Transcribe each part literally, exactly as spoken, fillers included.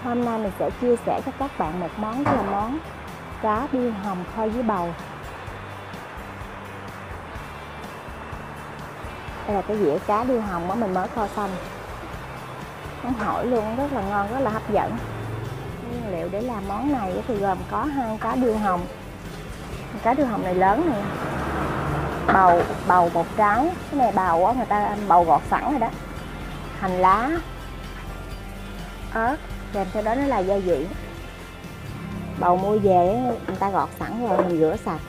Hôm nay mình sẽ chia sẻ cho các bạn một món, đó là món cá điêu hồng kho với bầu. Đây là cái dĩa cá điêu hồng mà mình mới kho xong. Món hỏi luôn, rất là ngon, rất là hấp dẫn. Nguyên liệu để làm món này thì gồm có hai cá điêu hồng. Cá điêu hồng này lớn nè. Bầu, bầu một trái. Cái này bầu á, người ta bầu gọt sẵn rồi đó. Hành lá, ớt, kèm theo đó nó là gia vị. Bầu mua về người ta gọt sẵn rồi, mình rửa sạch.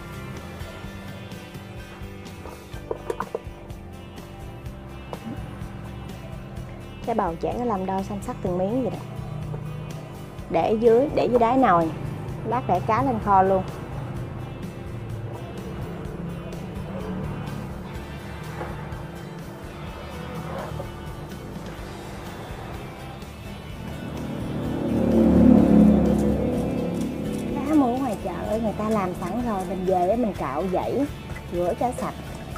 Cái bầu chẻ nó làm đôi xăm sắc từng miếng vậy đó. Để dưới, để dưới đáy nồi. Lát để cá lên kho luôn. Cá mua ngoài chợ người ta làm sẵn rồi, mình về mình cạo dãy, rửa cho sạch.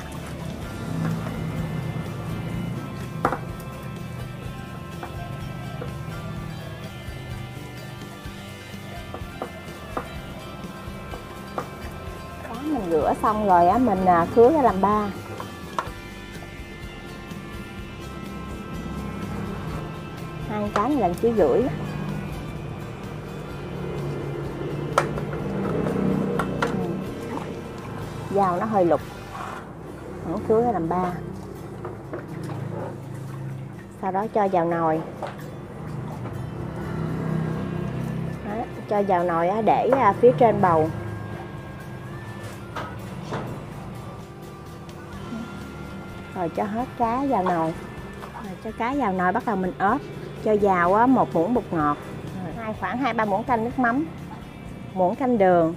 Mình rửa xong rồi á, mình khứa ra làm ba. Hai cái này là ký rưỡi. Dao nó hơi lục, mình khứa ra làm ba. Sau đó cho vào nồi. Đó, cho vào nồi để phía trên bầu. Rồi cho hết cá vào nồi. Rồi cho cá vào nồi, bắt đầu mình ốp. Cho vào một muỗng bột ngọt, hai khoảng hai ba muỗng canh nước mắm, muỗng canh đường,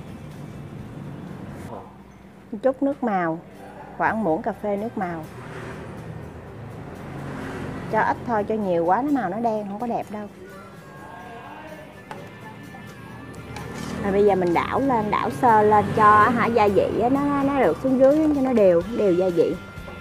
một chút nước màu, khoảng muỗng cà phê nước màu. Cho ít thôi, cho nhiều quá nó màu nó đen không có đẹp đâu. Rồi bây giờ mình đảo lên, đảo sơ lên cho hả gia vị nó nó được xuống dưới cho nó đều, đều gia vị.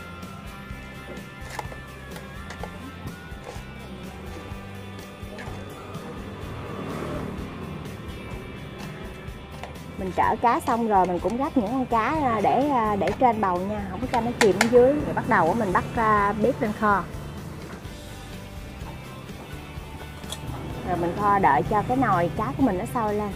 Mình trở cá xong rồi mình cũng gắp những con cá để để trên bầu nha, không có cho nó chìm ở dưới. Rồi bắt đầu mình bắt bếp lên kho. Rồi mình kho đợi cho cái nồi cá của mình nó sôi lên.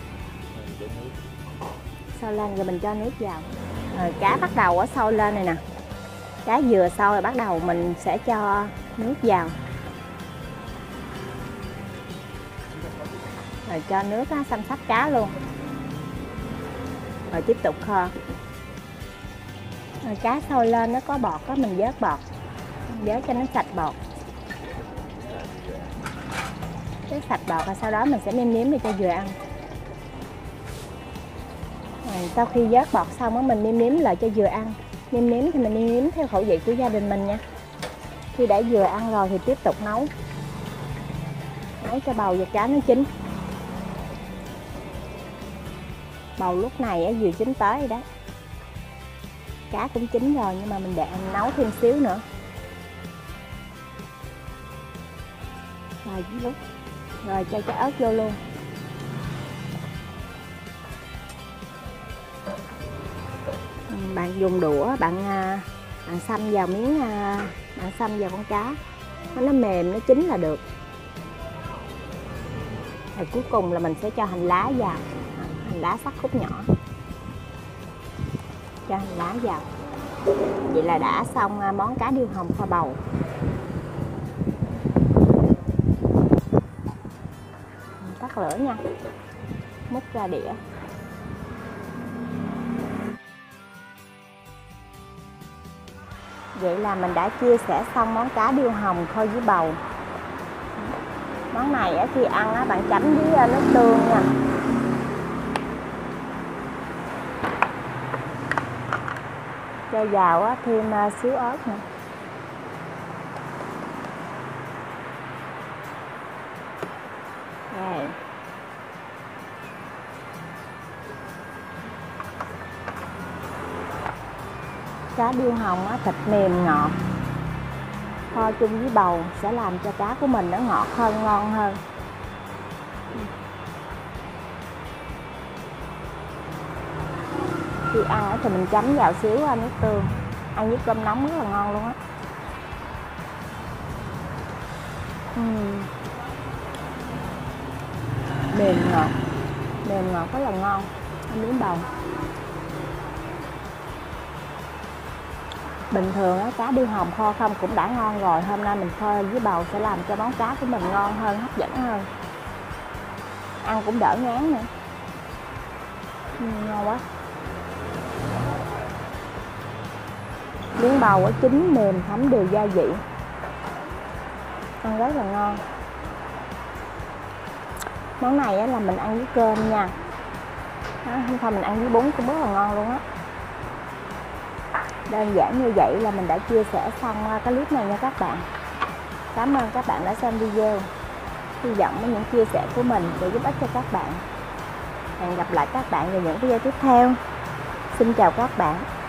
Sôi lên rồi mình cho nước vào. Rồi cá bắt đầu ở sôi lên này nè. Cá vừa sôi rồi bắt đầu mình sẽ cho nước vào. Rồi cho nước xăm xắp cá luôn. Rồi tiếp tục kho. Rồi cá sôi lên nó có bọt đó, mình vớt bọt, vớt cho nó sạch bọt. Cái sạch bọt rồi sau đó mình sẽ nêm nếm để cho vừa ăn. Rồi sau khi vớt bọt xong đó, mình nêm nếm lại cho vừa ăn. Nêm nếm thì mình nêm nếm theo khẩu vị của gia đình mình nha. Khi đã vừa ăn rồi thì tiếp tục nấu. Nấu cho bầu và cá nó chín. Bầu lúc này vừa chín tới rồi đó. Cá cũng chín rồi nhưng mà mình để mình nấu thêm xíu nữa. Rồi lúc rồi cho trái ớt vô luôn. Bạn dùng đũa, bạn bạn xăm vào miếng, bạn xăm vào con cá nó mềm, nó chín là được. Rồi cuối cùng là mình sẽ cho hành lá vào. Hành lá sắc khúc nhỏ, cho hành lá vào. Vậy là đã xong món cá điêu hồng kho bầu. Tắt lửa nha, múc ra đĩa. Vậy là mình đã chia sẻ xong món cá điêu hồng kho với bầu. Món này khi ăn bạn chấm với nước tương nha. Cho vào thêm xíu ớt nữa. Rồi. Cá điêu hồng thịt mềm ngọt. kho chung với bầu sẽ làm cho cá của mình nó ngọt hơn, ngon hơn. Khi ăn thì mình chấm vào xíu nước tương, ăn với cơm nóng rất là ngon luôn á. uhm. Mềm ngọt, mềm ngọt rất là ngon. Ăn miếng bầu. Bình thường á, cá điêu hồng kho không cũng đã ngon rồi, hôm nay mình kho với bầu sẽ làm cho món cá của mình ngon hơn, hấp dẫn hơn, ăn cũng đỡ ngán nữa. Ừ, ngon quá. Miếng bầu ở chín mềm thấm đều gia vị, ăn rất là ngon. Món này á, là mình ăn với cơm nha, đó, không thôi mình ăn với bún cũng rất là ngon luôn á. Đơn giản như vậy là mình đã chia sẻ xong cái clip này nha các bạn. Cảm ơn các bạn đã xem video. Hy vọng với những chia sẻ của mình sẽ giúp ích cho các bạn. Hẹn gặp lại các bạn vào những video tiếp theo. Xin chào các bạn.